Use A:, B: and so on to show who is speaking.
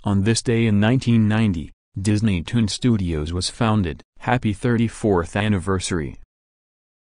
A: On this day in 1990, Disneytoon Studios was founded. Happy 34th anniversary.